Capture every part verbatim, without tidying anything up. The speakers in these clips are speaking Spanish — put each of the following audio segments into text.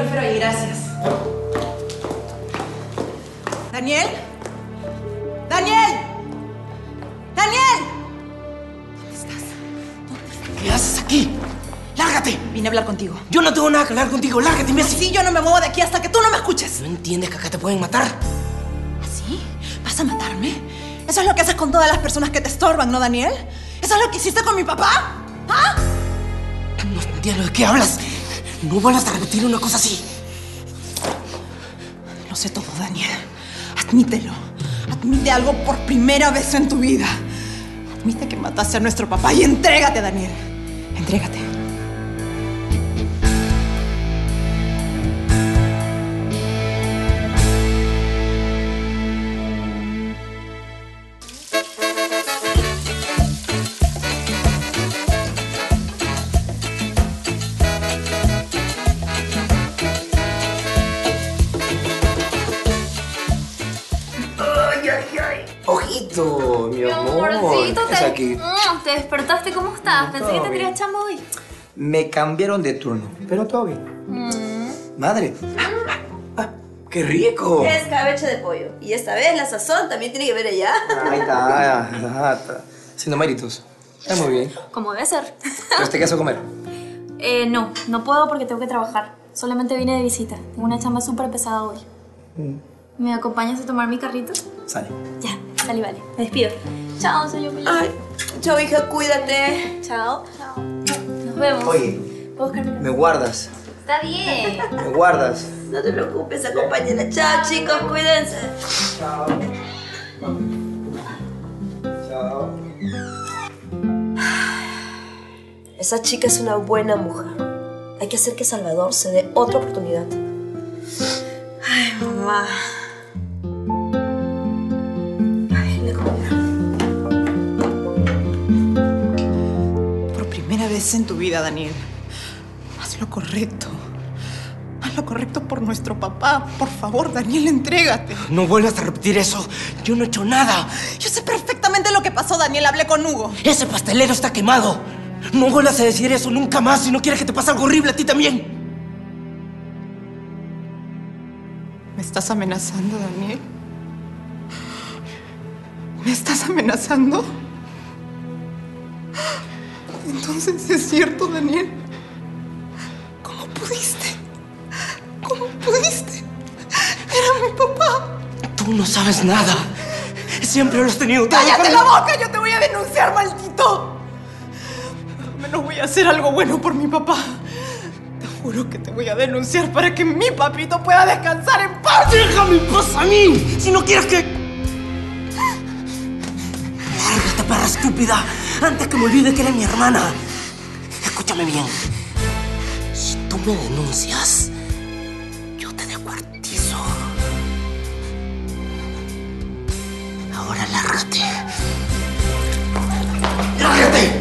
prefiero ahí, gracias. ¿Daniel? ¡Daniel! ¡Daniel! ¿Dónde estás? ¿Dónde estás? ¿Qué haces aquí? ¡Lárgate! Vine a hablar contigo. Yo no tengo nada que hablar contigo. ¡Lárgate, imbécil! Sí, yo no me muevo de aquí hasta que tú no me escuches. ¿No entiendes que acá te pueden matar? ¿Sí? ¿Vas a matarme? Eso es lo que haces con todas las personas que te estorban, ¿no, Daniel? ¿Eso es lo que hiciste con mi papá? ¿Ah? No entiendo de qué hablas. No vuelvas a repetir una cosa así. Lo sé todo, Daniel. Admítelo. Admite algo por primera vez en tu vida. Admite que mataste a nuestro papá y entrégate, Daniel. Entrégate. Ojito, mi amor. amorcito, ¿Qué es te, aquí? Mm, te despertaste, ¿cómo estás? No, Pensé todo que tendrías bien. chamba hoy. Me cambiaron de turno, pero todo bien. Mm. Madre. Ah, ¡qué rico! Es escabeche de pollo. Y esta vez la sazón también tiene que ver allá. Ahí está, está, está. Haciendo méritos. Está muy bien. Como debe ser. ¿Pero usted qué hace comer? eh, no, no puedo porque tengo que trabajar. Solamente vine de visita. Tengo una chamba súper pesada hoy. Mm. ¿Me acompañas a tomar mi carrito? Sale. Ya, sale, vale. Me despido. Chao, soy yo. Ay, chao, hija, cuídate. Chao. Chao. Nos vemos. Oye, ¿Puedo buscarme la- me guardas. Está bien. Me guardas. No te preocupes, acompáñala. Chao, chicos, cuídense. Chao. Chao. Esa chica es una buena mujer. Hay que hacer que Salvador se dé otra oportunidad. Ay, mamá. Ay, le comida. Por primera vez en tu vida, Daniel, haz lo correcto. Haz lo correcto por nuestro papá. Por favor, Daniel, entrégate. No vuelvas a repetir eso. Yo no he hecho nada. Yo sé perfectamente lo que pasó, Daniel. Hablé con Hugo. Ese pastelero está quemado. No vuelvas a decir eso nunca más si no quieres que te pase algo horrible a ti también. ¿Me estás amenazando, Daniel? ¿Me estás amenazando? Entonces es cierto, Daniel. ¿Cómo pudiste? ¿Cómo pudiste? Era mi papá. Tú no sabes nada. Siempre lo has tenido todo. ¡Cállate cuando- la boca! ¡Yo te voy a denunciar, maldito! Al menos voy a hacer algo bueno por mi papá. Te juro que te voy a denunciar para que mi papito pueda descansar en paz. ¡Déjame en paz a mí! Si no quieres que... Lárgate, perra estúpida. Antes que me olvide que eres mi hermana. Escúchame bien. Si tú me denuncias, yo te descuartizo. Ahora lárgate. ¡Lárgate!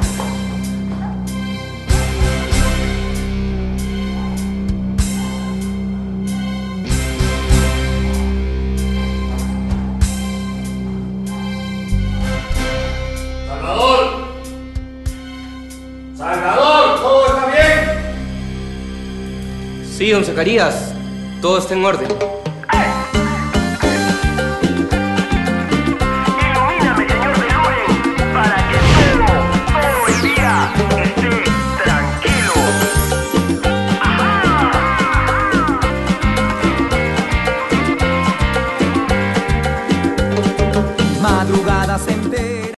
¡Salvador! ¡Salvador! ¿Todo está bien? Sí, don Zacarías. Todo está en orden.